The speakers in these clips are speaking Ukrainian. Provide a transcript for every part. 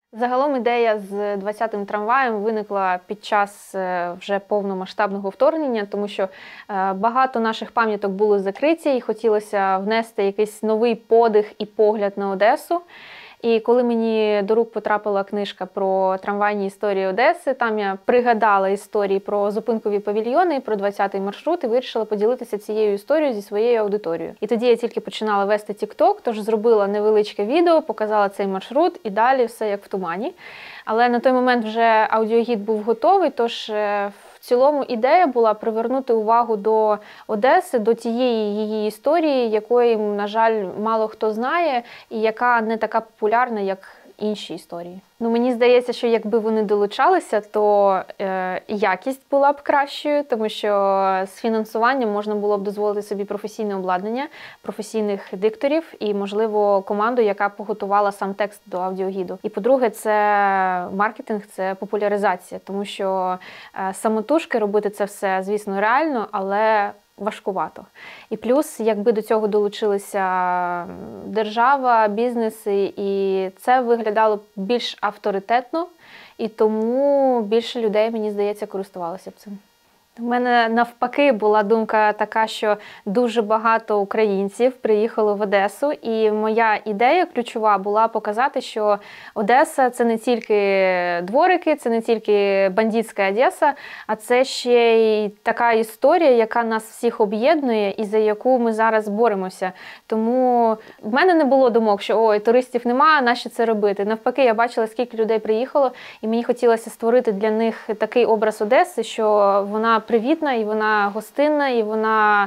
Загалом ідея з 20-м трамваєм виникла під час вже повномасштабного вторгнення, тому що багато наших пам'яток були закриті і хотілося внести якийсь новий подих і погляд на Одесу. І коли мені до рук потрапила книжка про трамвайні історії Одеси, там я пригадала історії про зупинкові павільйони і про 20-й маршрут і вирішила поділитися цією історією зі своєю аудиторією. І тоді я тільки починала вести TikTok, тож зробила невеличке відео, показала цей маршрут і далі все як в тумані. Але на той момент вже аудіогід був готовий, тож в цілому ідея була привернути увагу до Одеси, до тієї її історії, якої, на жаль, мало хто знає і яка не така популярна, як інші історії. Мені здається, що якби вони долучалися, то якість була б кращою, тому що з фінансуванням можна було б дозволити собі професійне обладнання, професійних дикторів і, можливо, команду, яка поготувала сам текст до аудіогіду. І, по-друге, це маркетинг, це популяризація, тому що самотужки робити це все, звісно, реально, але важкувато. І плюс, якби до цього долучилися держава, бізнеси, і це виглядало б більш авторитетно, і тому більше людей, мені здається, користувалося б цим. У мене навпаки була думка така, що дуже багато українців приїхало в Одесу, і моя ідея ключова була показати, що Одеса – це не тільки дворики, це не тільки бандитська Одеса, а це ще й така історія, яка нас всіх об'єднує і за яку ми зараз боремося. Тому в мене не було думок, що ой, туристів нема, нащо це робити. Навпаки, я бачила, скільки людей приїхало, і мені хотілося створити для них такий образ Одеси, що вона привітна, і вона гостинна, і вона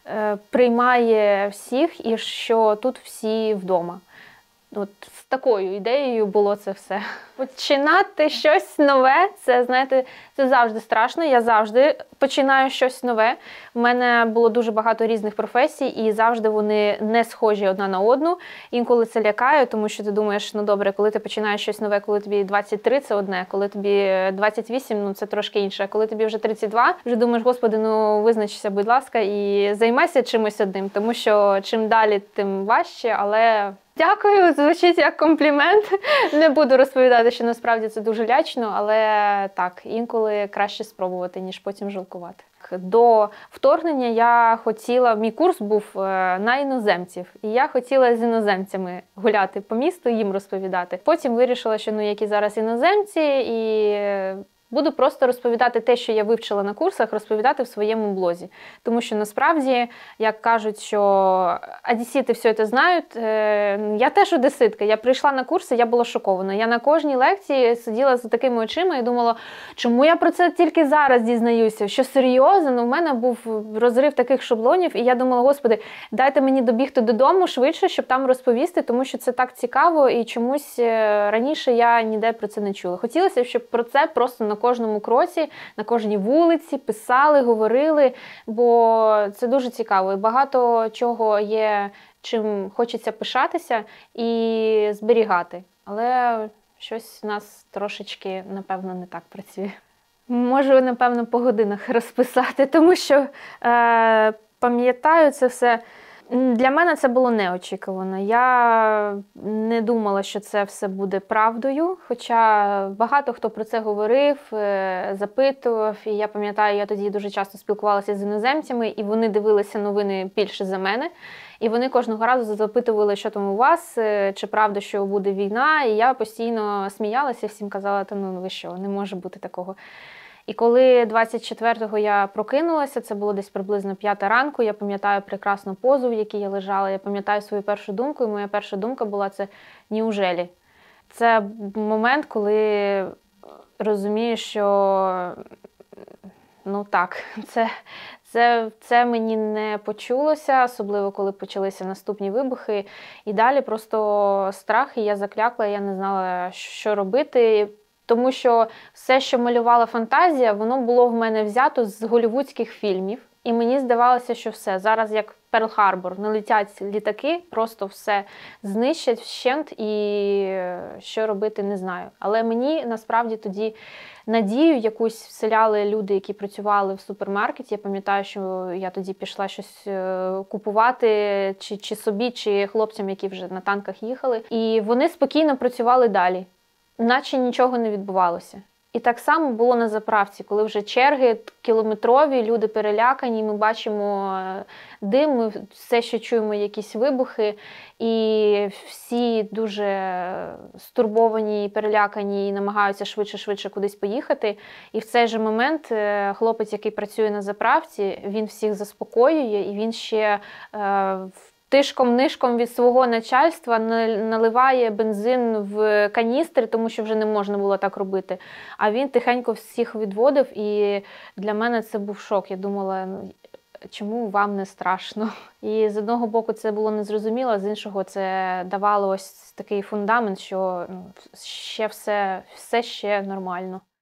приймає всіх, і що тут всі вдома. От з такою ідеєю було це все. Починати щось нове, це, знаєте, це завжди страшно. Я завжди починаю щось нове. У мене було дуже багато різних професій, і завжди вони не схожі одна на одну. Інколи це лякає, тому що ти думаєш, ну добре, коли ти починаєш щось нове, коли тобі 23, це одне, коли тобі 28, ну це трошки інше. А коли тобі вже 32, вже думаєш, господи, ну визначся, будь ласка, і займайся чимось одним, тому що чим далі, тим важче, але... Дякую, звучить як комплімент. Не буду розповідати, що насправді це дуже лячно, але так, інколи краще спробувати, ніж потім жалкувати. До вторгнення я хотіла, мій курс був на іноземців, і я хотіла з іноземцями гуляти по місту, їм розповідати. Потім вирішила, що які зараз іноземці, і буду просто розповідати те, що я вивчила на курсах, розповідати в своєму блозі. Тому що насправді, як кажуть, що одесити все це знають, я теж одеситка. Я прийшла на курси, я була шокована. Я на кожній лекції сиділа з такими очима і думала, чому я про це тільки зараз дізнаюся? Що серйозно? Ну, в мене був розрив таких шаблонів, і я думала, господи, дайте мені добігти додому швидше, щоб там розповісти, тому що це так цікаво, і чомусь раніше я ніде про це не чула. Хотілося, щоб про це просто на кожному кроці, на кожній вулиці писали, говорили, бо це дуже цікаво. І багато чого є, чим хочеться пишатися і зберігати. Але щось у нас трошечки, напевно, не так працює. Можу, напевно, по годинах розписати, тому що пам'ятаю це все. Для мене це було неочікувано. Я не думала, що це все буде правдою, хоча багато хто про це говорив, запитував. І я пам'ятаю, я тоді дуже часто спілкувалася з іноземцями, і вони дивилися новини більше за мене. І вони кожного разу запитували, що там у вас, чи правда, що буде війна. І я постійно сміялася, всім казала, та ну ви що, не може бути такого. І коли 24-го я прокинулася, це було десь приблизно 5 ранку, я пам'ятаю прекрасну позу, в якій я лежала, я пам'ятаю свою першу думку, і моя перша думка була це «Неужели?». Це момент, коли розумієш, що ну так, це мені не почулося, особливо коли почалися наступні вибухи. І далі просто страх, і я заклякла, я не знала, що робити. Тому що все, що малювала фантазія, воно було в мене взято з голлівудських фільмів. І мені здавалося, що все, зараз як Перл-Харбор, налетять літаки, просто все знищать вщент і що робити не знаю. Але мені насправді тоді надію якусь вселяли люди, які працювали в супермаркеті. Я пам'ятаю, що я тоді пішла щось купувати чи собі, чи хлопцям, які вже на танках їхали. І вони спокійно працювали далі. наче нічого не відбувалося. І так само було на заправці, коли вже черги кілометрові, люди перелякані, ми бачимо дим, ми все ще чуємо якісь вибухи, і всі дуже стурбовані і перелякані, і намагаються швидше кудись поїхати. І в цей же момент хлопець, який працює на заправці, він всіх заспокоює, і він ще тишком-нишком від свого начальства наливає бензин в каністри, тому що вже не можна було так робити. А він тихенько всіх відводив, і для мене це був шок. Я думала, чому вам не страшно? І з одного боку це було незрозуміло, а з іншого це давало ось такий фундамент, що ще все ще нормально.